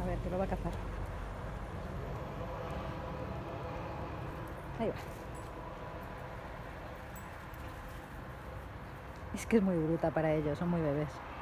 A ver, que lo va a cazar. Ahí va. Es que es muy bruta para ellos, son muy bebés.